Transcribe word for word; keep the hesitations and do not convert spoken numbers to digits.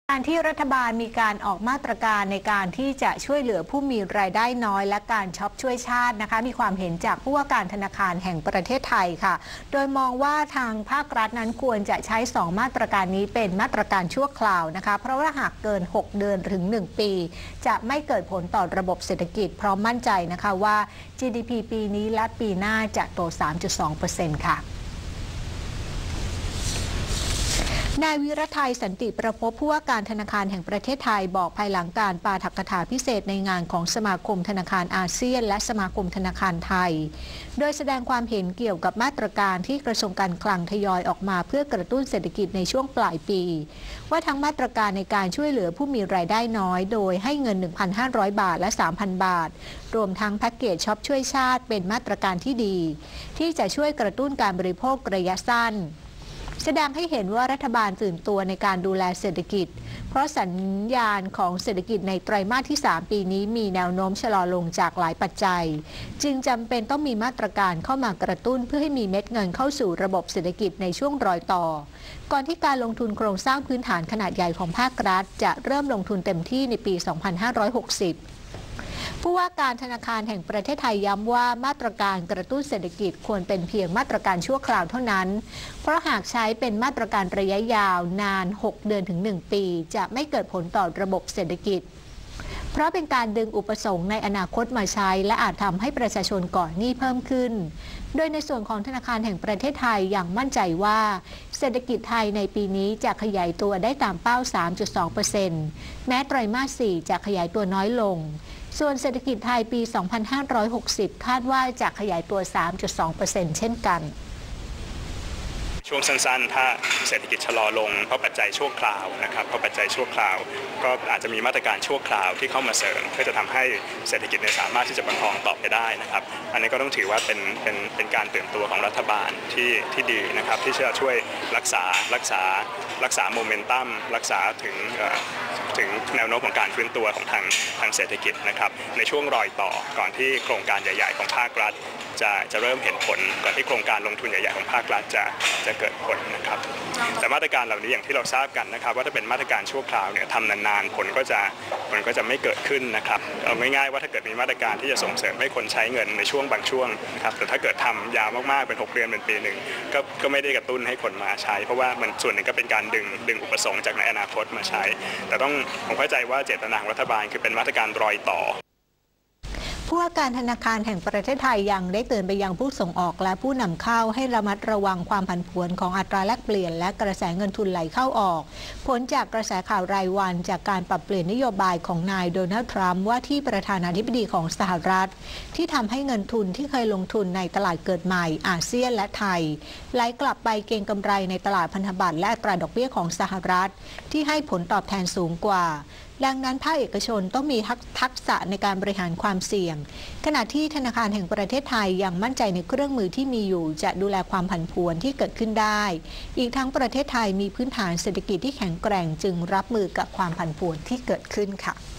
การที่รัฐบาลมีการออกมาตรการในการที่จะช่วยเหลือผู้มีรายได้น้อยและการช็อปช่วยชาตินะคะมีความเห็นจากผู้ว่าการธนาคารแห่งประเทศไทยค่ะโดยมองว่าทางภาครัฐนั้นควรจะใช้สองมาตรการนี้เป็นมาตรการชั่วคราวนะคะเพราะว่าหากเกินหกเดือนถึงหนึ่งปีจะไม่เกิดผลต่อระบบเศรษฐกิจพร้อมมั่นใจนะคะว่า จี ดี พี ปีนี้และปีหน้าจะโต สามจุดสองเปอร์เซ็นต์ ค่ะนายวิรไทยสันติประภพผู้ว่าการธนาคารแห่งประเทศไทยบอกภายหลังการปาฐกถาพิเศษในงานของสมาคมธนาคารอาเซียนและสมาคมธนาคารไทยโดยแสดงความเห็นเกี่ยวกับมาตรการที่กระทรวงการคลังทยอยออกมาเพื่อกระตุ้นเศรษฐกิจในช่วงปลายปีว่าทั้งมาตรการในการช่วยเหลือผู้มีรายได้น้อยโดยให้เงิน หนึ่งพันห้าร้อย บาทและ สามพัน บาทรวมทั้งแพ็กเกจช็อปช่วยชาติเป็นมาตรการที่ดีที่จะช่วยกระตุ้นการบริโภคระยะสั้นแสดงให้เห็นว่ารัฐบาลตื่นตัวในการดูแลเศรษฐกิจเพราะสัญญาณของเศรษฐกิจในไตรมาสที่สามปีนี้มีแนวโน้มชะลอลงจากหลายปัจจัยจึงจำเป็นต้องมีมาตรการเข้ามากระตุ้นเพื่อให้มีเม็ดเงินเข้าสู่ระบบเศรษฐกิจในช่วงรอยต่อก่อนที่การลงทุนโครงสร้างพื้นฐานขนาดใหญ่ของภาครัฐจะเริ่มลงทุนเต็มที่ในปี สองพันห้าร้อยหกสิบผู้ว่าการธนาคารแห่งประเทศไทยย้ำว่ามาตรการกระตุ้นเศรษฐกิจควรเป็นเพียงมาตรการชั่วคราวเท่านั้นเพราะหากใช้เป็นมาตรการระยะยาวนานหกเดือนถึงหนึ่งปีจะไม่เกิดผลต่อระบบเศรษฐกิจเพราะเป็นการดึงอุปสงค์ในอนาคตมาใช้และอาจทำให้ประชาชนก่อหนี้เพิ่มขึ้นโดยในส่วนของธนาคารแห่งประเทศไทยยังมั่นใจว่าเศรษฐกิจไทยในปีนี้จะขยายตัวได้ตามเป้า สามจุดสองเปอร์เซ็นต์ แม้ไตรมาสสี่จะขยายตัวน้อยลงส่วนเศรษฐกิจไทยปี สองพันห้าร้อยหกสิบ คาดว่าจะขยายตัว สามจุดสองเปอร์เซ็นต์ เช่นกันช่วงสั้นๆถ้าเศรษฐกิจชะลอลงเพราะปัจจัยชั่วคราวนะครับเพราะปัจจัยชั่วคราวก็อาจจะมีมาตรการชั่วคราวที่เข้ามาเสริมเพื่อจะทำให้เศรษฐกิจสามารถที่จะประคองต่อไปได้นะครับอันนี้ก็ต้องถือว่าเป็นเป็นเป็นการตื่นตัวของรัฐบาลที่ที่ดีนะครับที่จะช่วยรักษารักษารักษาโมเมนตัมรักษาถึงถึงแนวโน้มของการฟื้นตัวของทางทางเศรษฐกิจนะครับในช่วงรอยต่อก่อนที่โครงการใหญ่ๆของภาครัฐจะจะเริ่มเห็นผลก่อนที่โครงการลงทุนใหญ่ๆของภาครัฐจะจะเกิดผลนะครับแต่มาตรการเหล่านี้อย่างที่เราทราบกันนะครับว่าถ้าเป็นมาตรการชั่วคราวเนี่ยทำนานๆผลก็จะผลก็จะไม่เกิดขึ้นนะครับเอาง่ายๆว่าถ้าเกิดมีมาตรการที่จะส่งเสริมให้คนใช้เงินในช่วงบางช่วงนะครับแต่ถ้าเกิดทำยาวมากๆเป็นหกเดือนเป็นปีหนึ่งก็ก็ไม่ได้กระตุ้นให้คนมาใช้เพราะว่ามันส่วนหนึ่งก็เป็นการดึงดึงอุปสงค์จากในอนาคตมาใช้แต่ต้องผมเข้าใจว่าเจตนาของรัฐบาลคือเป็นมาตรการรอยต่อผู้ว่าการธนาคารแห่งประเทศไทยยังได้เตือนไปยังผู้ส่งออกและผู้นำเข้าให้ระมัดระวังความผันผวนของอัตราแลกเปลี่ยนและกระแสเงินทุนไหลเข้าออกผลจากกระแสข่าวรายวันจากการปรับเปลี่ยนนโยบายของนายโดนัลด์ทรัมป์ว่าที่ประธานาธิบดีของสหรัฐที่ทำให้เงินทุนที่เคยลงทุนในตลาดเกิดใหม่อาเซียนและไทยไหลกลับไปเก็งกำไรในตลาดพันธบัตรและอัตราดอกเบี้ยของสหรัฐที่ให้ผลตอบแทนสูงกว่าดังนั้นภาคเอกชนต้องมีทักษะในการบริหารความเสี่ยงขณะที่ธนาคารแห่งประเทศไทยยังมั่นใจในเครื่องมือที่มีอยู่จะดูแลความผันผวนที่เกิดขึ้นได้อีกทั้งประเทศไทยมีพื้นฐานเศรษฐกิจที่แข็งแกร่งจึงรับมือกับความผันผวนที่เกิดขึ้นค่ะ